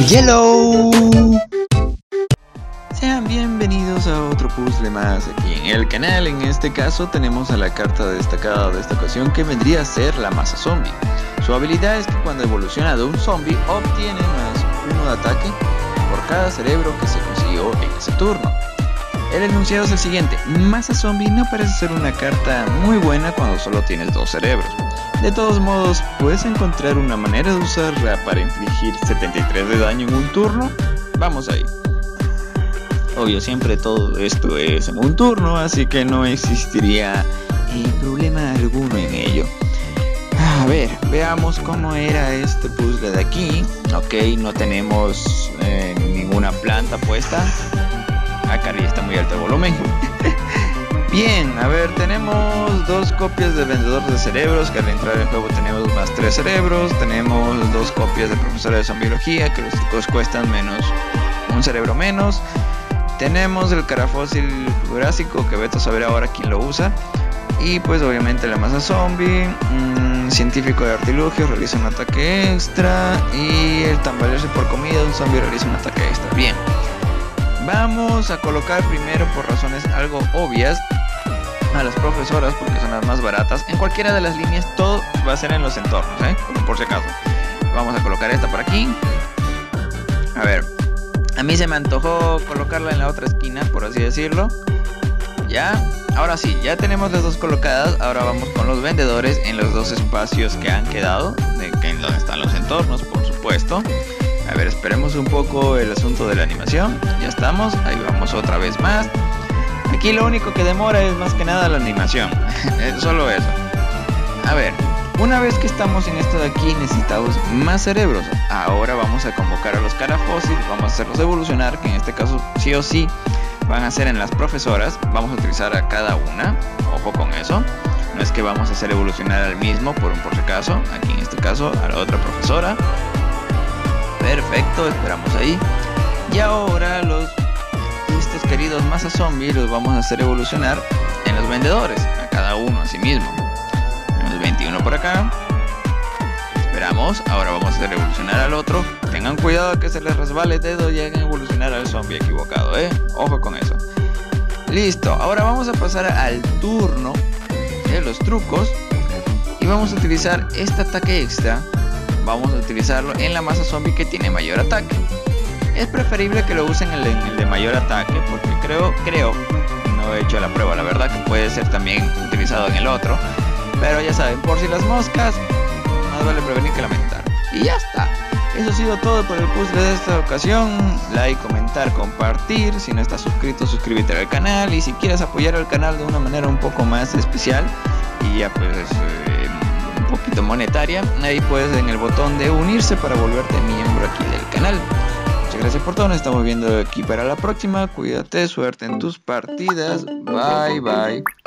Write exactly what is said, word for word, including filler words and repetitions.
Yellow. Sean bienvenidos a otro puzzle más aquí en el canal. En este caso tenemos a la carta destacada de esta ocasión, que vendría a ser la masa zombie. Su habilidad es que cuando evoluciona de un zombie obtiene más uno de ataque por cada cerebro que se consiguió en ese turno. El enunciado es el siguiente: masa zombie no parece ser una carta muy buena cuando solo tienes dos cerebros. De todos modos, puedes encontrar una manera de usarla para infligir setenta y tres de daño en un turno. Vamos ahí. Obvio, siempre todo esto es en un turno, así que no existiría eh, problema alguno en ello. A ver, veamos cómo era este puzzle de aquí. Ok, no tenemos eh, ninguna planta puesta. Acá ya está muy alto el volumen. Bien, a ver, tenemos dos copias de vendedor de cerebros, que al entrar en juego tenemos más tres cerebros. Tenemos dos copias de profesora de zombiología, que los chicos cuestan menos, un cerebro menos. Tenemos el carafósil jurásico, que vete a saber ahora quién lo usa. Y pues obviamente la masa zombie, mmm, científico de artilugios, realiza un ataque extra. Y el tambalearse por comida, un zombie realiza un ataque extra. Bien, vamos a colocar primero, por razones algo obvias, a las profesoras, porque son las más baratas. En cualquiera de las líneas todo va a ser en los entornos, ¿eh? Por si acaso. Vamos a colocar esta por aquí. A ver, a mí se me antojó colocarla en la otra esquina, por así decirlo. Ya, ahora sí, ya tenemos las dos colocadas. Ahora vamos con los vendedores en los dos espacios que han quedado, de que en donde están los entornos, por supuesto. A ver, esperemos un poco el asunto de la animación. Ya estamos, ahí vamos otra vez más. Aquí lo único que demora es más que nada la animación. Solo eso. A ver, una vez que estamos en esto de aquí, necesitamos más cerebros. Ahora vamos a convocar a los carafósil, vamos a hacerlos evolucionar, que en este caso sí o sí van a ser en las profesoras. Vamos a utilizar a cada una, ojo con eso. No es que vamos a hacer evolucionar al mismo por un por si acaso. Aquí en este caso a la otra profesora. Perfecto, esperamos ahí. Y ahora los estos queridos masa zombie los vamos a hacer evolucionar en los vendedores, a cada uno a sí mismo. Tenemos veintiuno por acá. Esperamos, ahora vamos a hacer evolucionar al otro. Tengan cuidado que se les resbale el dedo y hagan evolucionar al zombie equivocado, eh. Ojo con eso. Listo, ahora vamos a pasar al turno de los trucos. Y vamos a utilizar este ataque extra. Vamos a utilizarlo en la masa zombie que tiene mayor ataque. Es preferible que lo usen en el, en el de mayor ataque, porque creo, creo, no he hecho la prueba, la verdad, que puede ser también utilizado en el otro. Pero ya saben, por si las moscas, más vale prevenir que lamentar. Y ya está. Eso ha sido todo por el puzzle de esta ocasión. Like, comentar, compartir. Si no estás suscrito, suscríbete al canal. Y si quieres apoyar al canal de una manera un poco más especial, y ya pues eh, un poquito monetaria, ahí puedes en el botón de unirse para volverte miembro aquí del canal. Muchas gracias por todo, nos estamos viendo aquí para la próxima. Cuídate, suerte en tus partidas. Bye bye.